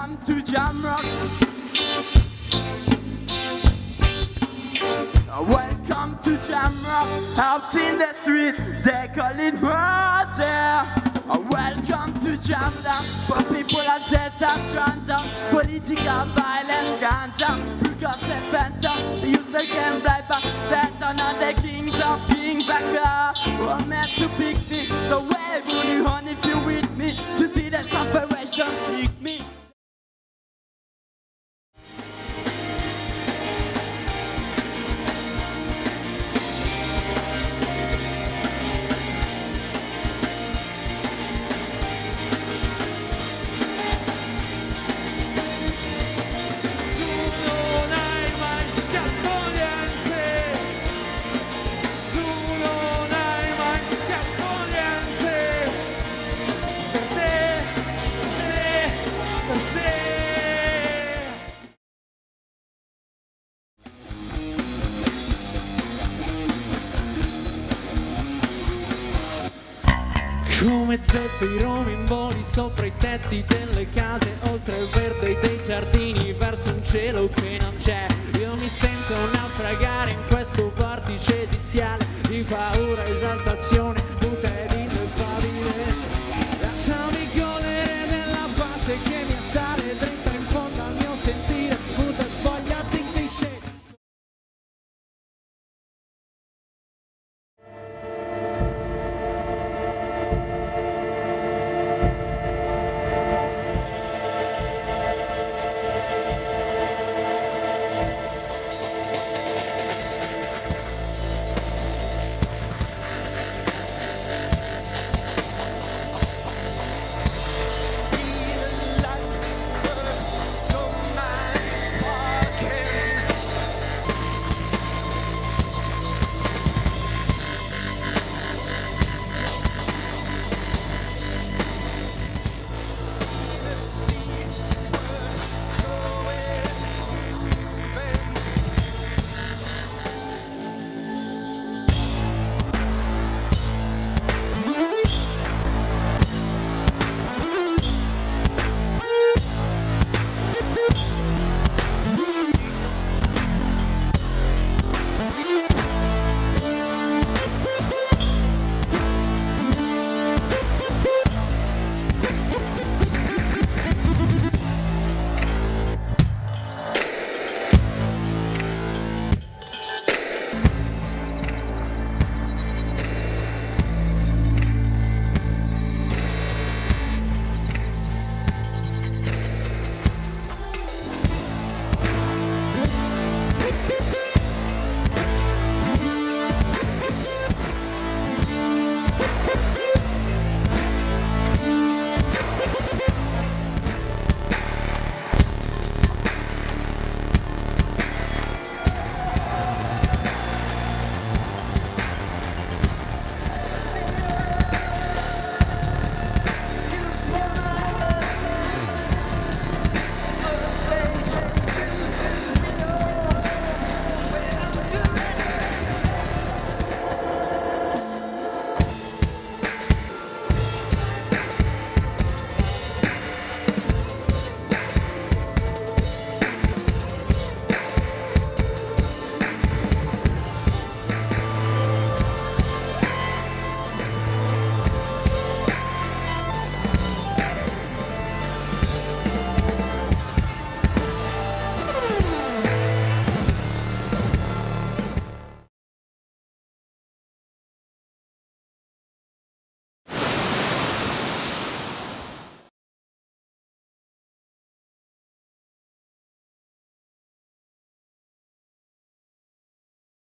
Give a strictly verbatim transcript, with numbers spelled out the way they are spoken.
Welcome to Jamrock. Welcome to Jamrock. Out in the street, they call it murder. Welcome to Jamrock. For people are dead and random. Political violence gone down. Because they phantom, the youth again blind back. Set on the kingdom, king back up. We're meant to pick me. So wave only on if you with me. To see the separation, seek me. Come zeffiro in voli sopra i tetti delle case, oltre il verde dei giardini, verso un cielo che non c'è. Io mi sento naufragare in questo vortice esiziale di paura, esaltazione, muta